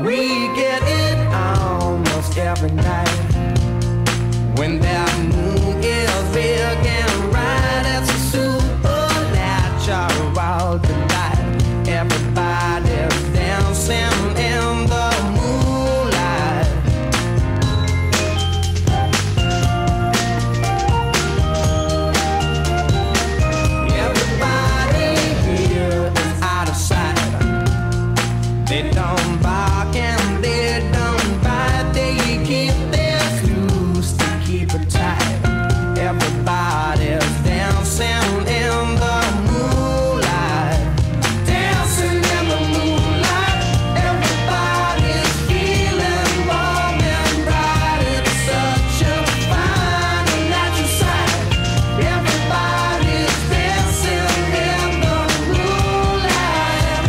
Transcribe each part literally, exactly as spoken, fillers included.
We get it almost every night. When that moon is big and bright, it's a supernatural delight. Everybody's dancing in the moonlight. Everybody here is out of sight. They don't bark and they don't bite. They keep their screws to keep it tight. Everybody's dancing in the moonlight. Dancing in the moonlight. Everybody's feeling warm and bright. It's such a fine and natural sight. Everybody's dancing in the moonlight.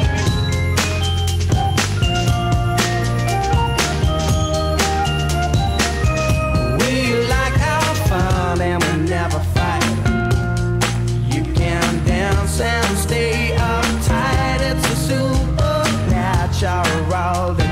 We like our fun and we never fight. You can dance and stay uptight. It's a supernatural